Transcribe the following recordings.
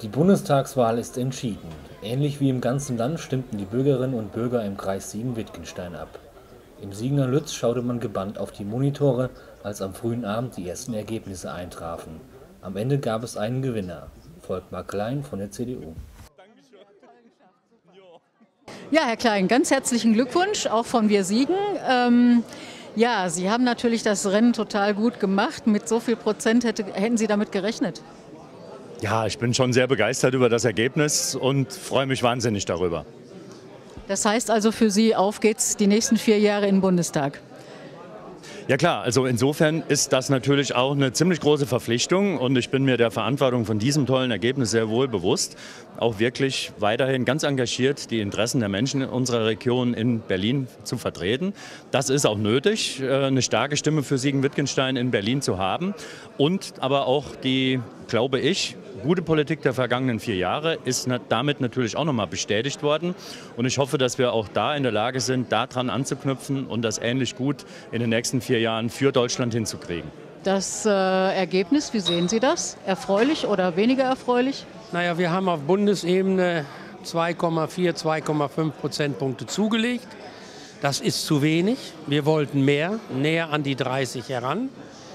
Die Bundestagswahl ist entschieden. Ähnlich wie im ganzen Land stimmten die Bürgerinnen und Bürger im Kreis Siegen-Wittgenstein ab. Im Siegener Lütz schaute man gebannt auf die Monitore, als am frühen Abend die ersten Ergebnisse eintrafen. Am Ende gab es einen Gewinner, Volkmar Klein von der CDU. Ja, Herr Klein, ganz herzlichen Glückwunsch, auch von Wir Siegen. Ja, Sie haben natürlich das Rennen total gut gemacht. Mit so viel Prozent hätten Sie damit gerechnet? Ja, ich bin schon sehr begeistert über das Ergebnis und freue mich wahnsinnig darüber. Das heißt also für Sie, auf geht's die nächsten 4 Jahre in den Bundestag. Ja klar, also insofern ist das natürlich auch eine ziemlich große Verpflichtung und ich bin mir der Verantwortung von diesem tollen Ergebnis sehr wohl bewusst, auch wirklich weiterhin ganz engagiert die Interessen der Menschen in unserer Region in Berlin zu vertreten. Das ist auch nötig, eine starke Stimme für Siegen-Wittgenstein in Berlin zu haben und aber auch die, glaube ich, gute Politik der vergangenen 4 Jahre ist damit natürlich auch nochmal bestätigt worden. Und ich hoffe, dass wir auch da in der Lage sind, daran anzuknüpfen und das ähnlich gut in den nächsten 4 Jahren für Deutschland hinzukriegen. Das Ergebnis, wie sehen Sie das? Erfreulich oder weniger erfreulich? Naja, wir haben auf Bundesebene 2,4, 2,5 Prozentpunkte zugelegt. Das ist zu wenig. Wir wollten mehr, näher an die 30 heran.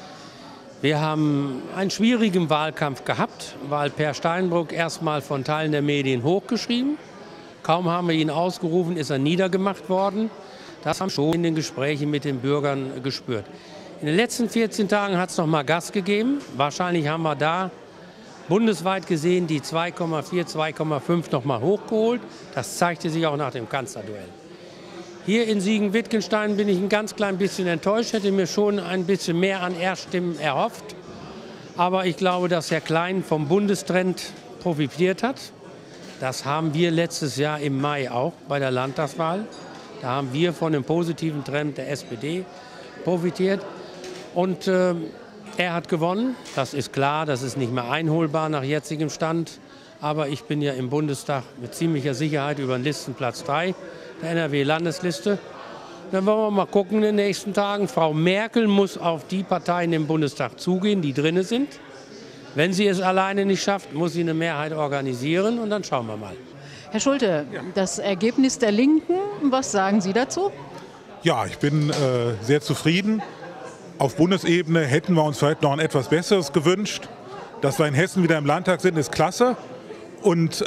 Wir haben einen schwierigen Wahlkampf gehabt, weil Per Steinbrück erstmal von Teilen der Medien hochgeschrieben. Kaum haben wir ihn ausgerufen, ist er niedergemacht worden. Das haben wir schon in den Gesprächen mit den Bürgern gespürt. In den letzten 14 Tagen hat es noch mal Gas gegeben. Wahrscheinlich haben wir da bundesweit gesehen die 2,4, 2,5 noch mal hochgeholt. Das zeigte sich auch nach dem Kanzlerduell. Hier in Siegen-Wittgenstein bin ich ein ganz klein bisschen enttäuscht, hätte mir schon ein bisschen mehr an Erststimmen erhofft. Aber ich glaube, dass Herr Klein vom Bundestrend profitiert hat. Das haben wir letztes Jahr im Mai auch bei der Landtagswahl. Da haben wir von dem positiven Trend der SPD profitiert. Und er hat gewonnen, das ist klar, das ist nicht mehr einholbar nach jetzigem Stand. Aber ich bin ja im Bundestag mit ziemlicher Sicherheit über den Listenplatz 3 der NRW-Landesliste. Dann wollen wir mal gucken in den nächsten Tagen. Frau Merkel muss auf die Parteien im Bundestag zugehen, die drin sind. Wenn sie es alleine nicht schafft, muss sie eine Mehrheit organisieren und dann schauen wir mal. Herr Schulte, das Ergebnis der Linken, was sagen Sie dazu? Ja, ich bin sehr zufrieden. Auf Bundesebene hätten wir uns vielleicht noch ein etwas Besseres gewünscht. Dass wir in Hessen wieder im Landtag sind, ist klasse. Und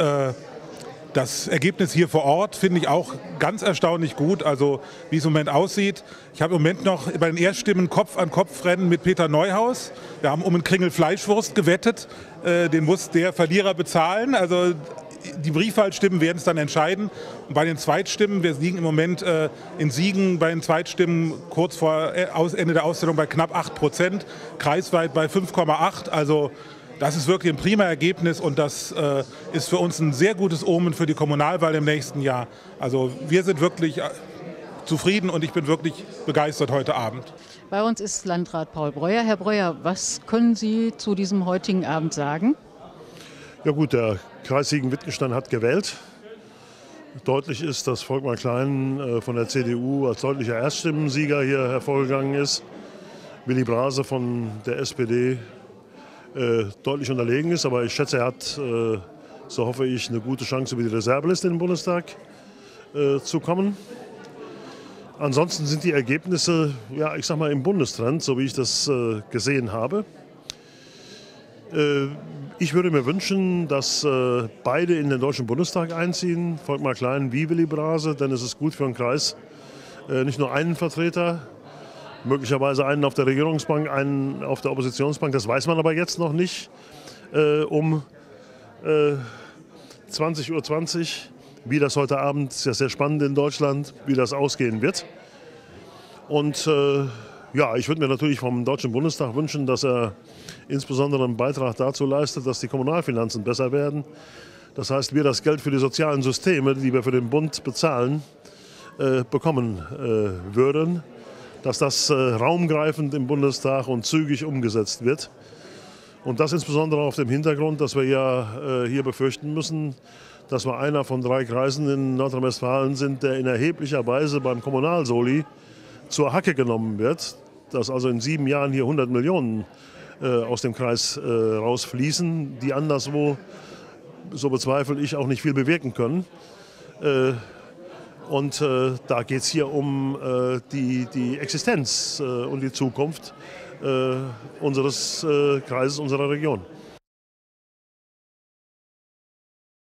das Ergebnis hier vor Ort finde ich auch ganz erstaunlich gut, also wie es im Moment aussieht. Ich habe im Moment noch bei den Erststimmen Kopf-an-Kopf-Rennen mit Peter Neuhaus. Wir haben um einen Kringel Fleischwurst gewettet, den muss der Verlierer bezahlen. Also die Briefwahlstimmen werden es dann entscheiden. Und bei den Zweitstimmen, wir liegen im Moment in Siegen bei den Zweitstimmen kurz vor Ende der Auszählung bei knapp 8%, kreisweit bei 5,8%. Also das ist wirklich ein prima Ergebnis und das ist für uns ein sehr gutes Omen für die Kommunalwahl im nächsten Jahr. Also wir sind wirklich zufrieden und ich bin wirklich begeistert heute Abend. Bei uns ist Landrat Paul Breuer. Herr Breuer, was können Sie zu diesem heutigen Abend sagen? Ja gut, der Kreis Siegen-Wittgenstein hat gewählt. Deutlich ist, dass Volkmar Klein von der CDU als deutlicher Erststimmenssieger hier hervorgegangen ist. Willy Brase von der SPD deutlich unterlegen ist, aber ich schätze, er hat, so hoffe ich, eine gute Chance, über die Reserveliste in den Bundestag zu kommen. Ansonsten sind die Ergebnisse, ja, ich sag mal, im Bundestrend, so wie ich das gesehen habe. Ich würde mir wünschen, dass beide in den Deutschen Bundestag einziehen, Volkmar Klein wie Willy Brase, denn es ist gut für den Kreis, nicht nur einen Vertreter, möglicherweise einen auf der Regierungsbank, einen auf der Oppositionsbank, das weiß man aber jetzt noch nicht, um 20:20 Uhr, wie das heute Abend, ist ja sehr spannend in Deutschland, wie das ausgehen wird. Und ja, ich würde mir natürlich vom Deutschen Bundestag wünschen, dass er insbesondere einen Beitrag dazu leistet, dass die Kommunalfinanzen besser werden. Das heißt, wir das Geld für die sozialen Systeme, die wir für den Bund bezahlen, bekommen würden. Dass das raumgreifend im Bundestag und zügig umgesetzt wird. Und das insbesondere auf dem Hintergrund, dass wir ja hier befürchten müssen, dass wir einer von 3 Kreisen in Nordrhein-Westfalen sind, der in erheblicher Weise beim Kommunalsoli zur Hacke genommen wird. Dass also in 7 Jahren hier 100 Millionen aus dem Kreis rausfließen, die anderswo so bezweifle ich, auch nicht viel bewirken können. Und da geht es hier um die Existenz und die Zukunft unseres Kreises, unserer Region.